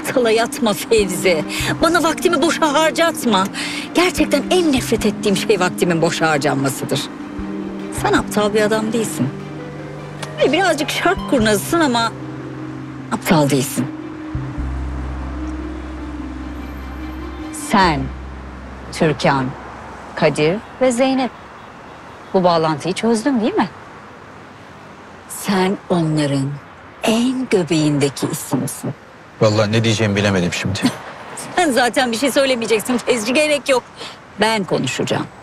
aptala yatma Fevzi. Bana vaktimi boşa harcatma. Gerçekten en nefret ettiğim şey vaktimin boşa harcanmasıdır. Sen aptal bir adam değilsin. Birazcık şark kurnazısın ama aptal değilsin. Sen, Türkan, Kadir ve Zeynep. Bu bağlantıyı çözdün değil mi? Sen onların en göbeğindeki isimsin. Vallahi ne diyeceğimi bilemedim şimdi. Sen zaten bir şey söylemeyeceksin Fevzi, gerek yok. Ben konuşacağım.